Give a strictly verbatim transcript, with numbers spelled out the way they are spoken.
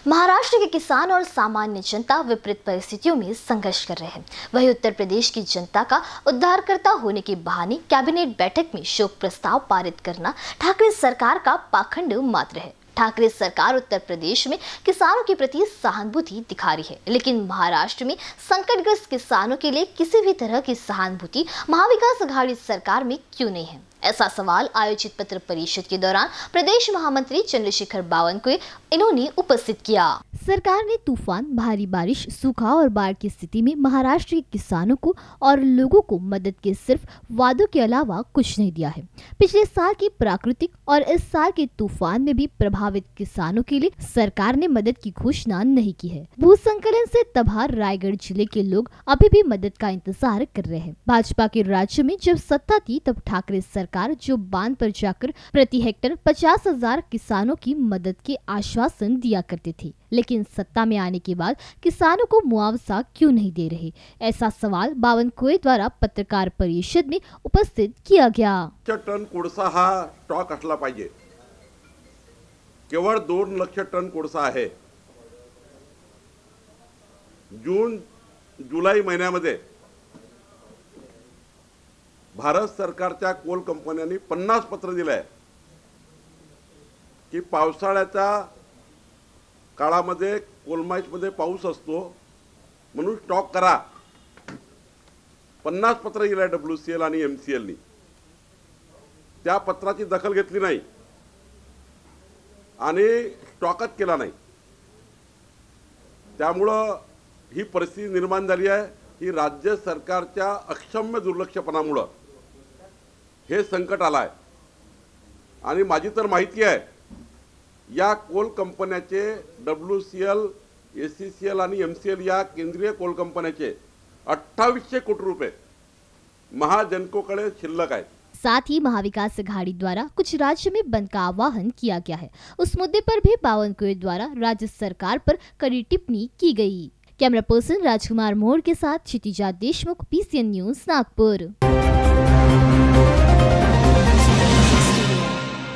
महाराष्ट्र के किसान और सामान्य जनता विपरीत परिस्थितियों में संघर्ष कर रहे हैं। वहीं उत्तर प्रदेश की जनता का उद्धारकर्ता होने के बहाने कैबिनेट बैठक में शोक प्रस्ताव पारित करना ठाकरे सरकार का पाखंड मात्र है। ठाकरे सरकार उत्तर प्रदेश में किसानों के प्रति सहानुभूति दिखा रही है, लेकिन महाराष्ट्र में संकटग्रस्त किसानों के लिए किसी भी तरह की सहानुभूति महाविकास आघाड़ी सरकार में क्यों नहीं है? ऐसा सवाल आयोजित पत्र परिषद के दौरान प्रदेश महामंत्री चंद्रशेखर बावनकुळे इन्होंने उपस्थित किया। सरकार ने तूफान, भारी बारिश, सूखा और बाढ़ की स्थिति में महाराष्ट्र के किसानों को और लोगों को मदद के सिर्फ वादों के अलावा कुछ नहीं दिया है। पिछले साल की प्राकृतिक और इस साल के तूफान में भी प्रभावित किसानों के लिए सरकार ने मदद की घोषणा नहीं की है। भूसंकलन से तबाह रायगढ़ जिले के लोग अभी भी मदद का इंतजार कर रहे हैं। भाजपा के राज्य में जब सत्ता थी तब ठाकरे सरकार जो बांध पर जाकर प्रति हेक्टेयर पचास हजार किसानों की मदद के आश्वासन दिया करते थे, लेकिन सत्ता में आने के बाद किसानों को मुआवजा क्यों नहीं दे रहे? ऐसा सवाल बावनकुळे द्वारा पत्रकार परिषद में उपस्थित किया गया। टन कोळसा हा स्टॉक असला पाहिजे। केवळ दोन लक्ष टन कोळसा आहे। जून जुलै महिन्यामध्ये भारत सरकारच्या कोल कंपन्यांनी पन्नास पत्र दिलंय की पावसाळ्याच्या काळामध्ये कोलमाईमध्ये पाऊस असतो म्हणून स्टॉक करा। पन्नास पत्र दिलंय डब्ल्यूसीएल आणि एमसीएल नी। त्या पत्राची दखल घेतली नाही आणि स्टॉकच केला नाही। त्यामुळे ही परिस्थिती निर्माण झाली आहे। ही राज्य सरकारच्या अक्षम्य दुर्लक्षपणामुळे हे संकट आलं आहे। आणि माझी तर माहिती आहे या कोल कंपन्याचे डब्ल्यूसीएल, एसीसीएल आणि एमसीएल या केंद्रीय कोल कंपन्याचे अठ्ठावीसशे कोटी रुपए महाजनकोकडे शिल्लक आहेत। साथ ही महाविकास आघाड़ी द्वारा कुछ राज्य में बंद का आह्वान किया गया है। उस मुद्दे पर भी बावनकुळे द्वारा राज्य सरकार पर कड़ी टिप्पणी की गई। कैमरा पर्सन राजकुमार मोड़ के साथ क्षितिजा देशमुख, पीसीएन न्यूज, नागपुर।